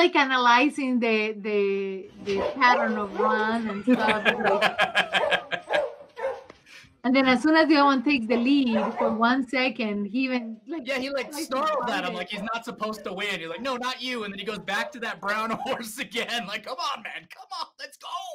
like analyzing the pattern of run and stuff. It's like, and then as soon as the other one takes the lead for 1 second, he even like Yeah, he like tries to snarled fight at him it. like he's not supposed to win. He's like, no, not you. And then he goes back to that brown horse again. Like, come on, man, come on, let's go.